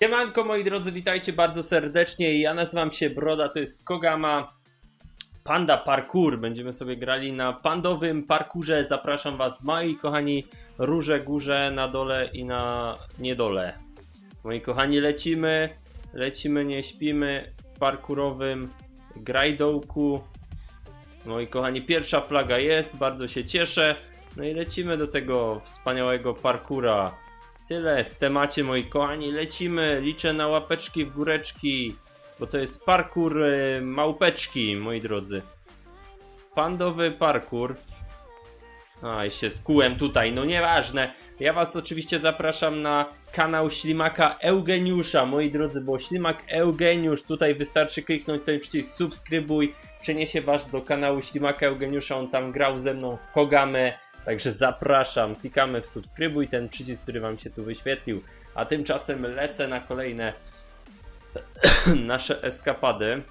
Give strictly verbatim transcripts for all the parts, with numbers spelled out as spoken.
Siemanko moi drodzy, witajcie bardzo serdecznie. Ja nazywam się Broda, to jest Kogama. Panda Parkour. Będziemy sobie grali na pandowym parkurze. Zapraszam was, moi kochani, róże górze, na dole i na niedole. Moi kochani, lecimy, lecimy, nie śpimy w parkurowym grajdołku. Moi kochani, pierwsza flaga jest, bardzo się cieszę. No i lecimy do tego wspaniałego parkura. Tyle w temacie, moi kochani, lecimy, liczę na łapeczki w góreczki, bo to jest parkour y, małpeczki, moi drodzy. Pandowy parkour. A, i się skułem tutaj, no nieważne. Ja was oczywiście zapraszam na kanał Ślimaka Eugeniusza, moi drodzy, bo Ślimak Eugeniusz, tutaj wystarczy kliknąć ten przycisk subskrybuj, przeniesie was do kanału Ślimaka Eugeniusza, on tam grał ze mną w Kogamę. Także zapraszam, klikamy w subskrybuj, ten przycisk, który wam się tu wyświetlił. A tymczasem lecę na kolejne nasze eskapady.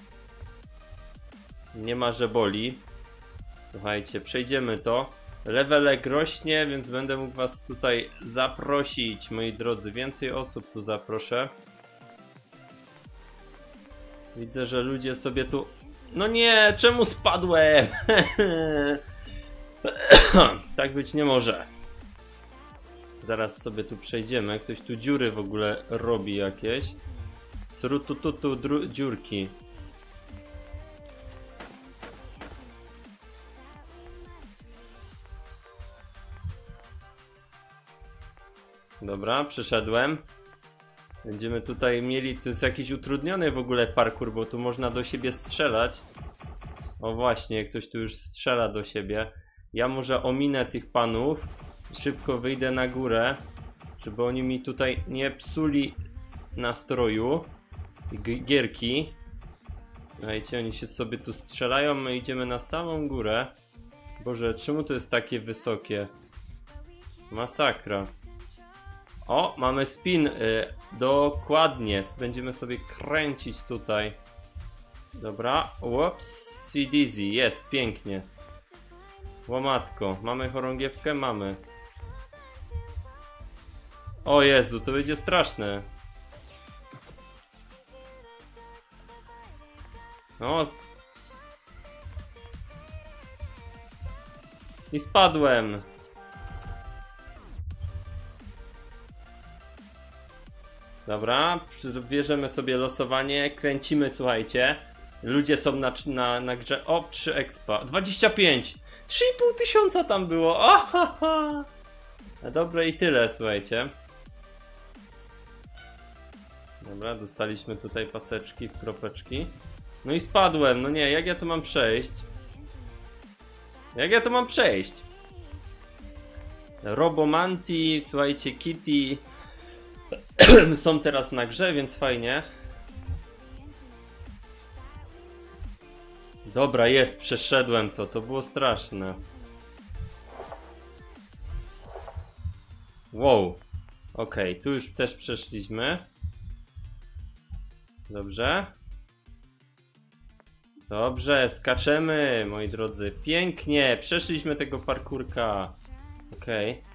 Nie ma, że boli. Słuchajcie, przejdziemy to. Levelek rośnie, więc będę mógł was tutaj zaprosić, moi drodzy. Więcej osób tu zaproszę. Widzę, że ludzie sobie tu... No nie, czemu spadłem? Tak być nie może. Zaraz sobie tu przejdziemy. Ktoś tu dziury w ogóle robi jakieś. Srutututu dziurki. Dobra, przyszedłem. Będziemy tutaj mieli... To jest jakiś utrudniony w ogóle parkour, bo tu można do siebie strzelać. O właśnie, ktoś tu już strzela do siebie. Ja może ominę tych panów, szybko wyjdę na górę, żeby oni mi tutaj nie psuli nastroju gierki. Słuchajcie, oni się sobie tu strzelają, my idziemy na samą górę. Boże, czemu to jest takie wysokie? Masakra. O, mamy spin, y, dokładnie, będziemy sobie kręcić tutaj. Dobra, whoopsie daisy, jest, pięknie. Łomatko, mamy chorągiewkę? Mamy. O Jezu, to będzie straszne. O. I spadłem. Dobra, bierzemy sobie losowanie, kręcimy, słuchajcie. Ludzie są na, na, na grze. O, trzy expa. dwadzieścia pięć! trzy i pół tysiąca tam było. Ohaha. No dobre i tyle, słuchajcie. Dobra, dostaliśmy tutaj paseczki, kropeczki. No i spadłem. No nie, jak ja to mam przejść? Jak ja to mam przejść? Robomanti, słuchajcie, Kitty są teraz na grze, więc fajnie. Dobra, jest, przeszedłem to, to było straszne. Wow. Okej, okay, tu już też przeszliśmy. Dobrze. Dobrze, skaczemy, moi drodzy. Pięknie, przeszliśmy tego parkurka. Okej. Okay.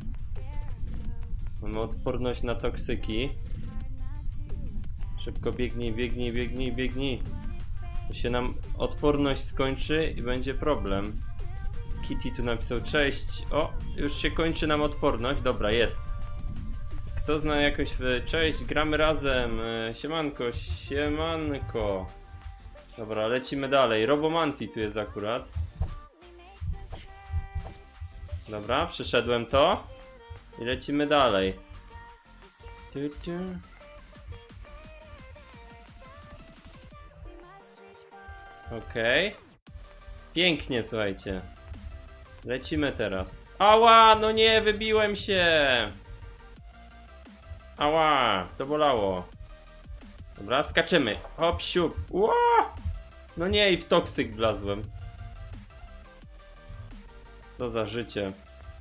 Mamy odporność na toksyki. Szybko biegnij, biegnij, biegnij, biegnij. To się nam odporność skończy i będzie problem. Kitty tu napisał cześć. O, już się kończy nam odporność. Dobra, jest. Kto zna jakoś... Cześć, gramy razem. Siemanko, siemanko. Dobra, lecimy dalej. Robomanti tu jest akurat. Dobra, przeszedłem to. I lecimy dalej. Tu, tu. Okej. Okay. Pięknie, słuchajcie. Lecimy teraz. Ała, no nie, wybiłem się. Ała, to bolało. Dobra, skaczymy. Hop, siup. Ło! No nie, i w toksyk wlazłem. Co za życie.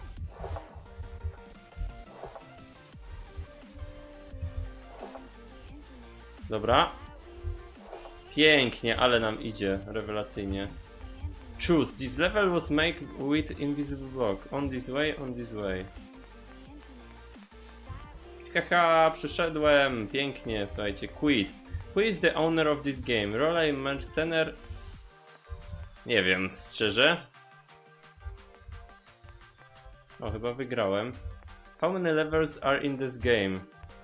Dobra. Pięknie, ale nam idzie, rewelacyjnie. Choose. This level was made with invisible block. On this way, on this way. haha, przyszedłem, pięknie, słuchajcie, quiz. Who is the owner of this game? Rola mercenar... Nie wiem, szczerze. O, chyba wygrałem. How many levels are in this game?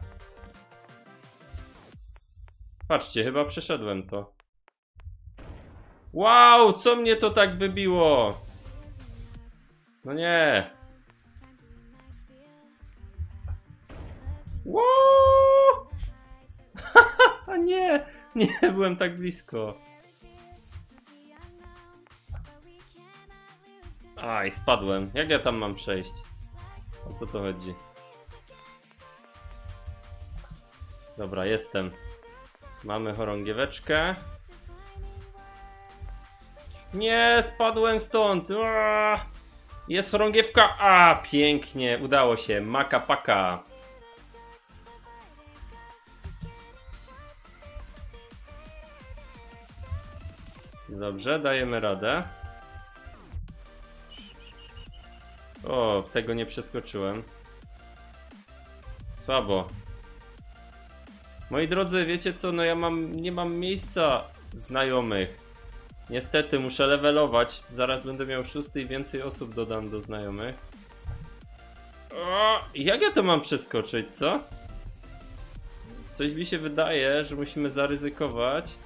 Patrzcie, chyba przeszedłem to. Wow, co mnie to tak wybiło? No nie. Wow! nie, nie byłem tak blisko. Aj, spadłem. Jak ja tam mam przejść? O co to chodzi? Dobra, jestem. Mamy chorągieweczkę. Nie, spadłem stąd. Aaaa! Jest chorągiewka. A, pięknie, udało się. Maka paka. Dobrze, dajemy radę. O, tego nie przeskoczyłem. Słabo. Moi drodzy, wiecie co? No ja mam, nie mam miejsca znajomych. Niestety muszę levelować. Zaraz będę miał szósty i więcej osób dodam do znajomych. O, jak ja to mam przeskoczyć, co? Coś mi się wydaje, że musimy zaryzykować.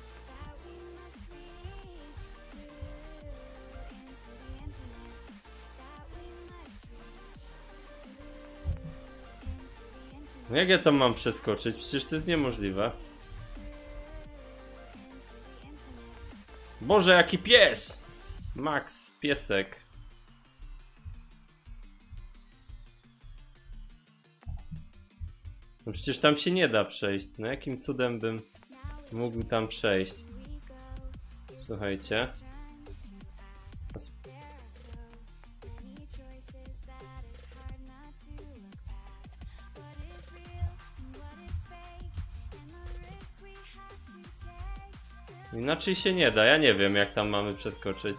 Jak ja tam mam przeskoczyć? Przecież to jest niemożliwe. Boże, jaki pies! Max, piesek. No przecież tam się nie da przejść. No jakim cudem bym mógł tam przejść? Słuchajcie. Inaczej się nie da, ja nie wiem jak tam mamy przeskoczyć.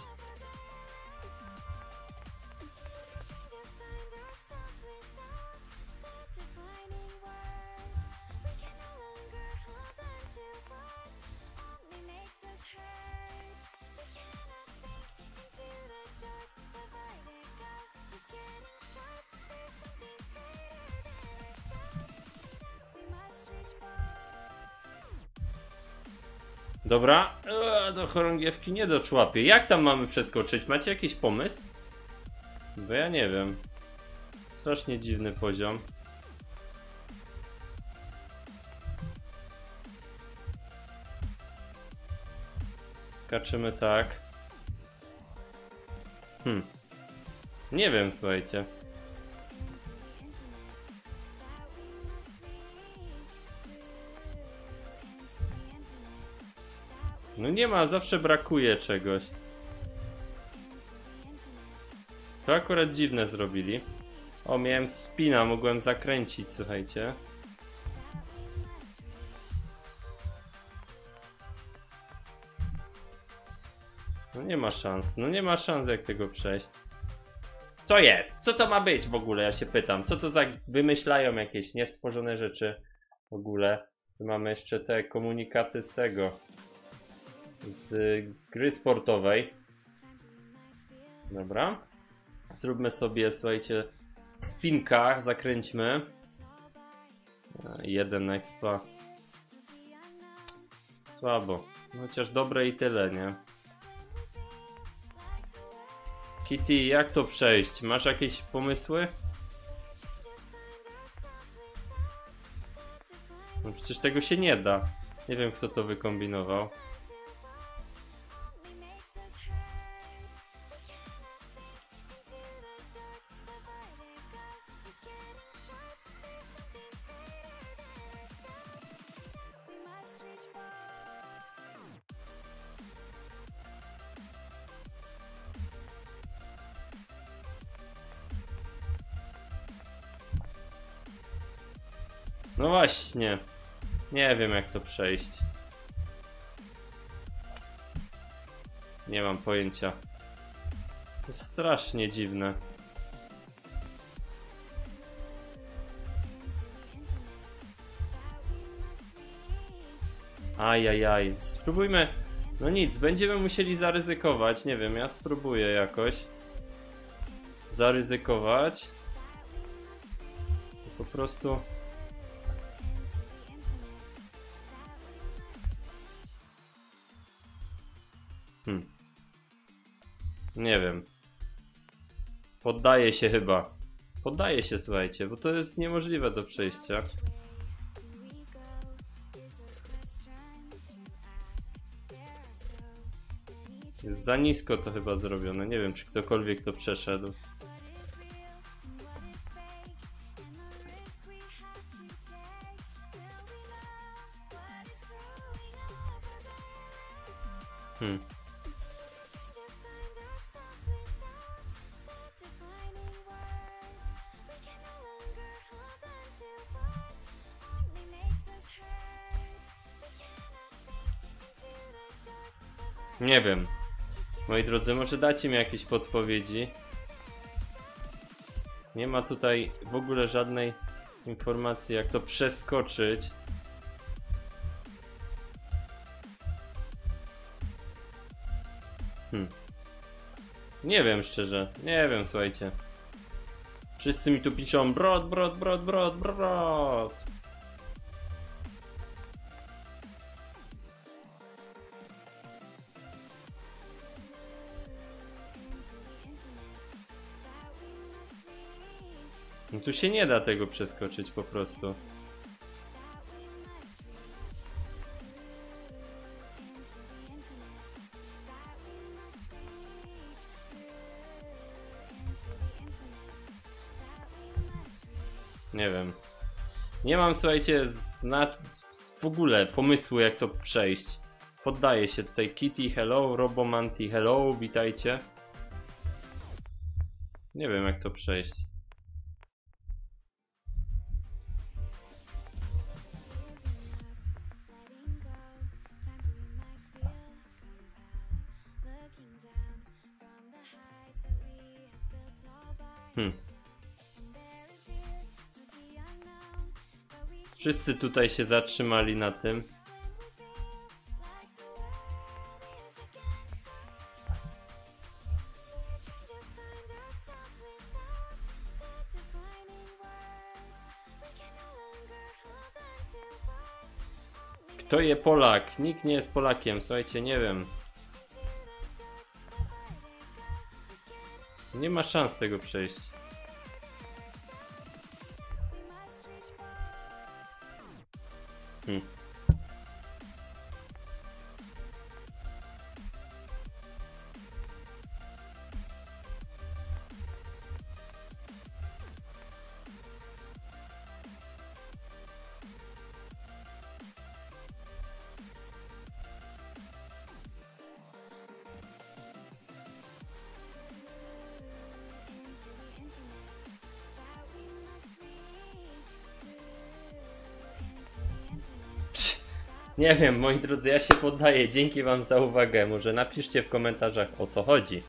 Dobra, eee, do chorągiewki nie doczłapię. Jak tam mamy przeskoczyć? Macie jakiś pomysł? Bo ja nie wiem. Strasznie dziwny poziom. Skaczymy tak. Hmm. Nie wiem, słuchajcie. No nie ma, zawsze brakuje czegoś. To akurat dziwne zrobili. O, miałem spina, mogłem zakręcić, słuchajcie. No nie ma szans, no nie ma szans jak tego przejść. Co jest? Co to ma być w ogóle? Ja się pytam. Co to za wymyślają jakieś niestworzone rzeczy w ogóle? Tu mamy jeszcze te komunikaty z tego. Z gry sportowej. Dobra. Zróbmy sobie, słuchajcie, w spinkach, zakręćmy. Jeden expa. Słabo. Chociaż dobre i tyle, nie? Kitty, jak to przejść? Masz jakieś pomysły? No przecież tego się nie da. Nie wiem, kto to wykombinował. No właśnie. Nie wiem jak to przejść. Nie mam pojęcia. To jest strasznie dziwne. Ajajaj, spróbujmy. No nic, będziemy musieli zaryzykować. Nie wiem, ja spróbuję jakoś zaryzykować. Po prostu. Hmm. Nie wiem. Poddaję się chyba. Poddaję się, słuchajcie, bo to jest niemożliwe do przejścia. Jest za nisko to chyba zrobione. Nie wiem, czy ktokolwiek to przeszedł. Hmm. Nie wiem. Moi drodzy, może dacie mi jakieś podpowiedzi. Nie ma tutaj w ogóle żadnej informacji, jak to przeskoczyć. Hmm. Nie wiem szczerze. Nie wiem, słuchajcie. Wszyscy mi tu piszą brod, brod, brod, brod, brod. No tu się nie da tego przeskoczyć po prostu. Nie wiem. Nie mam, słuchajcie, zna... w ogóle pomysłu, jak to przejść. Poddaję się tutaj. Kitty, hello, Robomanti, hello, witajcie. Nie wiem, jak to przejść. Hmm. Wszyscy tutaj się zatrzymali na tym. Kto je Polak? Nikt nie jest Polakiem, słuchajcie, nie wiem. Nie ma szans tego przejść. Hmm. Nie wiem, moi drodzy, ja się poddaję. Dzięki wam za uwagę. Może napiszcie w komentarzach, o co chodzi.